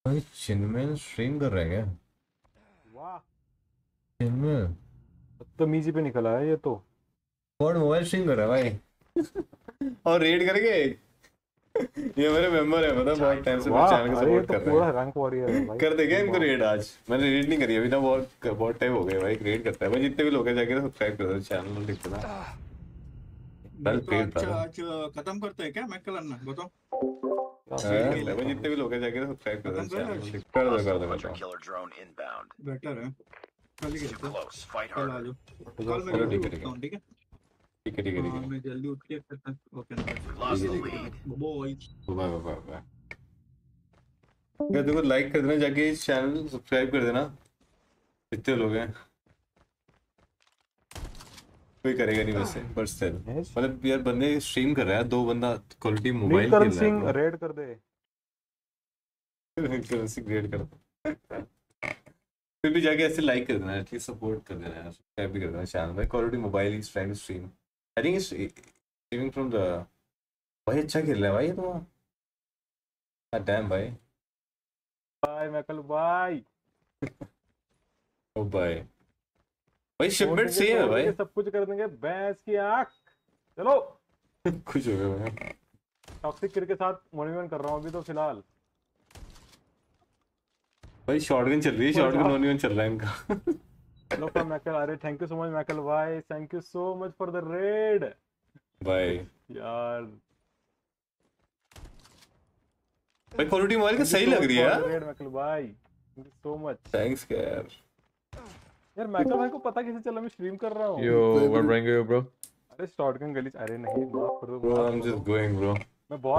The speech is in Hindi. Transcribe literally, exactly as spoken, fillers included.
भाई चिन्मय स्ट्रीम कर रहा है क्या? वाह, चिन्मय बदतमीजी पे निकला है ये तो। कौन मोबाइल स्ट्रीम कर रहा है भाई? और रेड करके ये मेरे मेंबर है, पता है, बहुत टाइम से मेरे वाह, चैनल को अरे ये सपोर्ट तो कर रहे पूरा हैं। रैंक वॉरियर है भाई। कर देंगे इनको वाह। रेड आज। मैंने रेड नहीं करी अभी ना, बहुत बहुत टाइम हो गया भाई। रेड करता है भाई, जितने भी लोग हैं जाके सब्सक्राइब कर दो चैनल, लिख देना भाई हेल्प तो रेड आज ब्रदर। आज खत्म करते हैं क्या मैकल अन्ना बताओ। क्या रेड सीन के है भाई लिए भाई? जितने भी लोग हैं जाके सब्सक्राइब कर दो खत्म करें चैनल, आज। लिख कर दो कर दो कर Hunter दो। killer drone inbound. बेटर है, कल ही Too करते हैं। close. Fight कल आ harder. जाओ, हट जाओ कल मैं चलो साले। जल्दी ठीक है ठीक उठता है हूँ, ठीक है। ठीक है ठीक है ठीक हाँ है मैं जल्दी उठ के करता हूँ। ओके ना, We ठीक lost है the ठीक है। lead. Bye. Bye bye bye bye. देखो लाइक कर देना, जाके इस चैनल सब्सक्राइब कर देना जितने लोग हैं। कोई करेगा नहीं वैसे, पर स्टिल महेश, मतलब यार बंदे स्ट्रीम कर रहा है, दो बंदा क्वालिटी मोबाइल नीलकरण खेल रहा है सिंह ब्रो। रेड कर दे। करेंसी ग्रेड कर। फिर भी जाके ऐसे लाइक कर देना, एटलीस्ट सपोर्ट कर देना यार, सब्सक्राइब भी कर देना चैनल में। Quality mobile is trying to stream, I think is streaming from the. भाई अच्छा खेल रहा है भाई ये तो। डैम भाई। Bye Maikal bye. ओ भाई, भाई तोड़ शिपमेंट देंगे सेम है तोड़ भाई। देंगे सब कुछ कर देंगे, भैंस की आंख। चलो। खुश हो गया मैं। टॉक्सिक किड के साथ मोनिवन कर रहा हूँ अभी तो फिलहाल। भाई शॉटगन चल रही है, ऊपर जा। शॉटगन ओनियन चल रहा है इनका। Hello from Michael. अरे thank you so much Michael भाई, thank you so much for the raid. भाई यार भाई क्वालिटी मोबाइल का थैंक यू सही सो लग मच रही है फॉर द यार। रेड मैकल भाई, thank you so much. Thanks यार। यार मैकल भाई को पता कैसे चला मैं स्ट्रीम कर रहा हूँ? Yo, what rank are you, bro? अरे शॉटगन गली। अरे नहीं, माफ कर दो Bro, माफ I'm कर just दो। going, bro. मैं बहुत